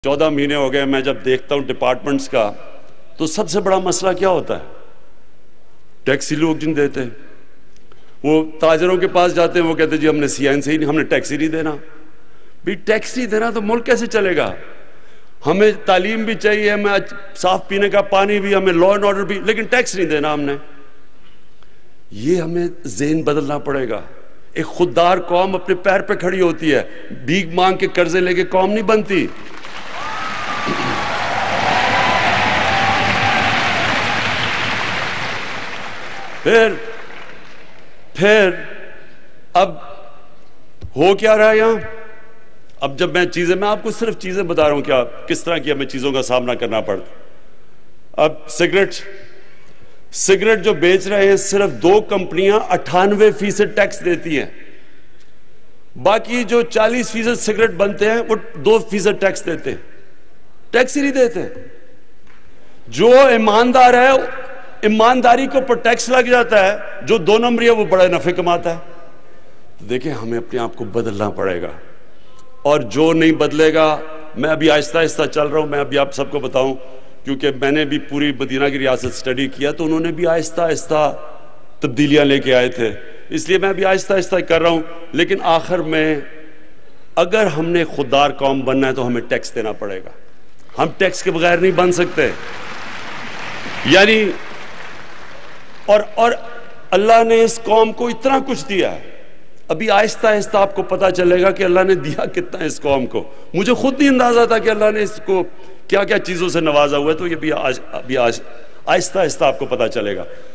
14 مہینے ہو گئے میں جب دیکھتا ہوں ڈپارٹمنٹس کا تو سب سے بڑا مسئلہ کیا ہوتا ہے؟ ٹیکسی لوگ جن دیتے ہیں، وہ تاجروں کے پاس جاتے ہیں، وہ کہتے ہیں جی ہم نے CN سے ہی نہیں، ہم نے ٹیکس ہی نہیں دینا۔ بھی ٹیکس نہیں دینا تو ملک کیسے چلے گا؟ ہمیں تعلیم بھی چاہیے، ہمیں صاف پینے کا پانی بھی، ہمیں لا اینڈ آرڈر بھی، لیکن ٹیکس نہیں دینا ہم نے۔ یہ ہمیں ذہن بدلنا پڑے گا۔ ایک خوددار قوم اپنے پیر پہ کھڑی ہوتی ہے، بھیک مانگ کے قرضے لے کے قوم نہیں بنتی۔ پھر اب ہو کیا رہا ہے یہاں؟ اب جب میں آپ کو صرف چیزیں بتا رہا ہوں کیا کس طرح کی ہمیں چیزوں کا سامنا کرنا پڑتا۔ اب سگریٹ جو بیچ رہے ہیں، صرف 2 کمپنیاں 98% ٹیکس دیتی ہیں، باقی جو 40% سگریٹ بنتے ہیں وہ 2% ٹیکس دیتے ہیں۔ ٹیکس ہی نہیں دیتے۔ جو ایماندار ہے ایمانداری کو پر ٹیکس لگ جاتا ہے، جو 2 نمبری ہے وہ بڑا نفع کماتا ہے۔ دیکھیں ہمیں اپنے آپ کو بدلنا پڑے گا، اور جو نہیں بدلے گا، میں ابھی آہستہ آہستہ چل رہا ہوں، میں ابھی آپ سب کو بتاؤں کیونکہ میں نے بھی پوری مدینہ کی ریاست سٹڈی کیا تو انہوں نے بھی آہستہ آہستہ تبدیلیاں لے کے آئے تھے، اس لیے میں بھی آہستہ آہستہ کر رہا ہوں۔ لیکن آخر میں اگر ہم نے خوددار قوم بننا ہے تو ہمیں ٹیکس دینا پڑے گا، ہم ٹیکس کے بغیر نہیں بن سکتے۔ یعنی اور اللہ نے اس قوم کو اتنا کچھ دیا ہے، ابھی آہستہ آہستہ آپ کو پتا چلے گا کہ اللہ نے دیا کتنا ہے اس قوم کو۔ مجھے خود نہیں اندازہ تھا کہ اللہ نے اس کو کیا کیا چیزوں سے نوازا ہوا ہے، تو یہ بھی ابھی آہستہ آہستہ آپ کو پتا چلے گا۔